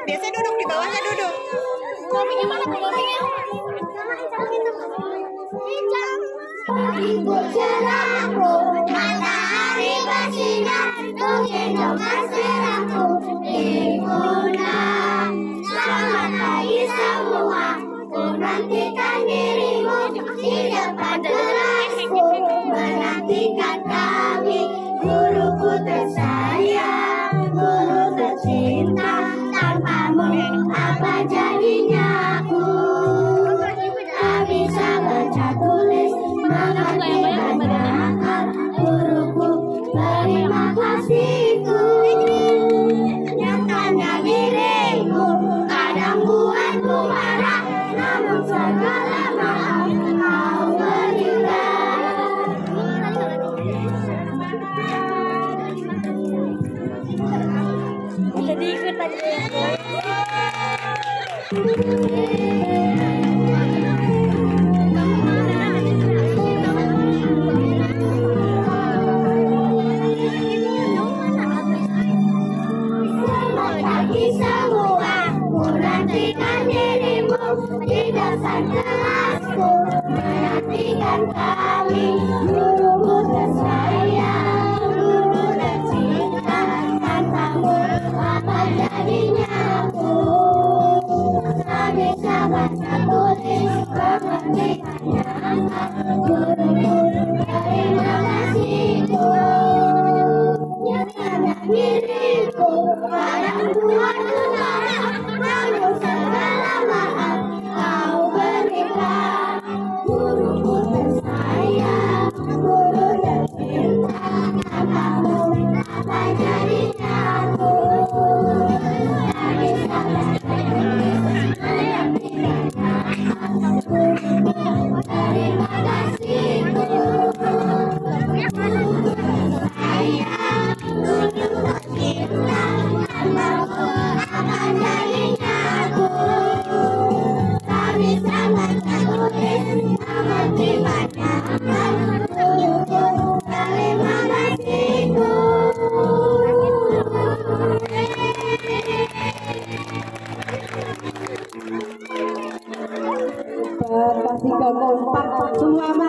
Biasa duduk di bawahnya duduk. Kopinya mana tuh kopinya? Ibu cerahku, matahari bersinar, menggendong kasirku, Ibunda. Selamat pagi semua, ku nantikan dirimu di depan kelasku, menantikan kami, guruku tersayang, guru tercinta, tanpamu apa jadinya aku? Tak bisa baca tulis, mengerti banyak hal, guruku terima kasihku. Nyatanya diriku kadang buatku marah, namun segala maaf kau berikan. Jadi ikut tadi. Menantikan dirimu di depan kelasku, menantikan kami, guruku tersayang, guru tercinta, tanpamu apa jadinya aku? Tak bisa baca tulis, mengerti hanya guruku terima kasihku. Nyatanya diriku kadang buatku marah, namun segala maaf kau berikan. Guruku tersayang, guru tercinta, tanpamu apa jadinya aku? Tak bisa baca tulis, mengerti hanya guruku terima kasihku. Sayang, guru tercinta, tanpamu apa jadinya aku? Tak bisa baca tulis, mengerti banyak hal, guruku terima kasihku. Kasih kompak semua.